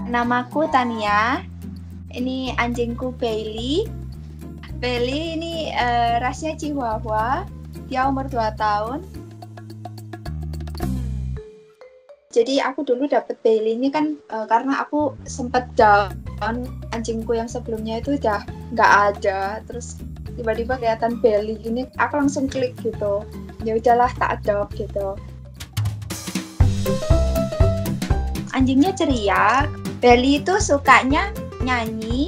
Namaku Tania. Ini anjingku Bailey. Bailey ini rasnya Chihuahua. Dia umur 2 tahun. Jadi aku dulu dapet Bailey ini kan karena aku sempet down. Anjingku yang sebelumnya itu udah nggak ada. Terus tiba-tiba kelihatan Bailey ini, aku langsung klik gitu. Ya udahlah, tak adopt gitu. Anjingnya ceria. Bailey itu sukanya nyanyi.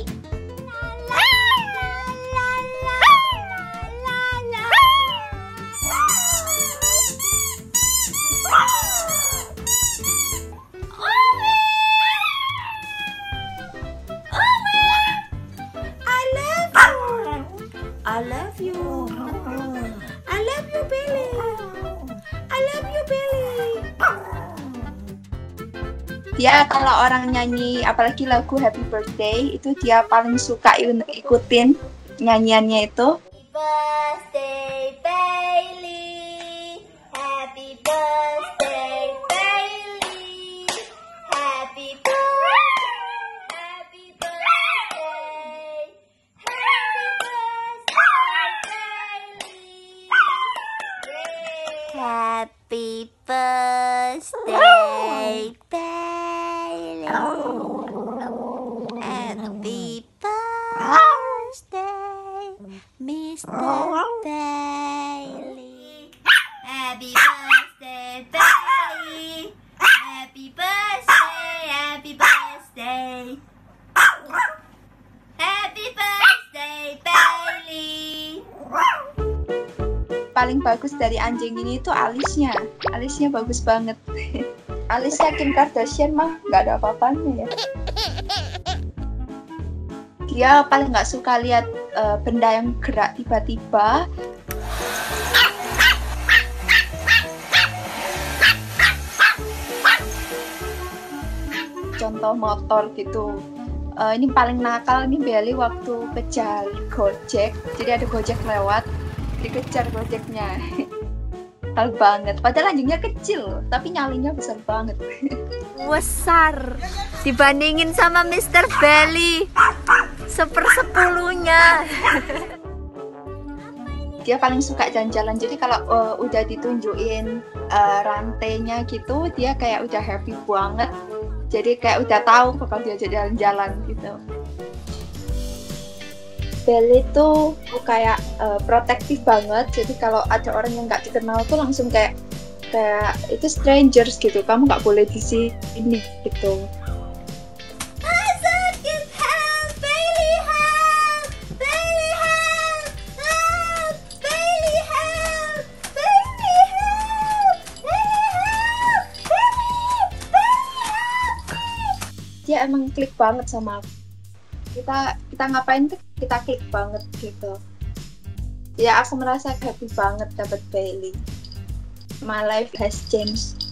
I love you. I love you, Bailey. I love you, Bailey. Dia kalau orang nyanyi, apalagi lagu Happy Birthday, itu dia paling suka ikutin nyanyiannya itu. Birthday, Bailey. Happy birthday, Bailey. Happy birthday. Happy birthday. Happy birthday, Bailey. Happy birthday, Mr. Bailey. Happy birthday, Bailey. Happy birthday, happy birthday. Happy birthday, Bailey. Paling bagus dari anjing ini tuh alisnya. Alisnya bagus banget. Alisnya Kim Kardashian mah nggak ada apa-apanya ya. Dia paling nggak suka lihat benda yang gerak tiba-tiba. Contoh motor gitu. Ini paling nakal nih Bailey waktu kejar Gojek. Jadi ada Gojek lewat, dikejar Gojeknya. Nakal banget. Padahal anjingnya kecil, tapi nyalinya besar banget. Besar dibandingin sama Mr. Bailey, 1/10-nya. Dia paling suka jalan-jalan. Jadi kalau udah ditunjukin rantainya gitu, dia kayak udah happy banget. Jadi kayak udah tahu bakal diajak jalan-jalan gitu. Bailey tuh kayak protektif banget. Jadi kalau ada orang yang nggak dikenal tuh langsung kayak itu strangers gitu. Kamu nggak boleh di sini gitu. Dia emang klik banget sama aku. Kita ngapain tuh kita klik banget gitu. Ya aku merasa happy banget dapat Bailey. My life has changed.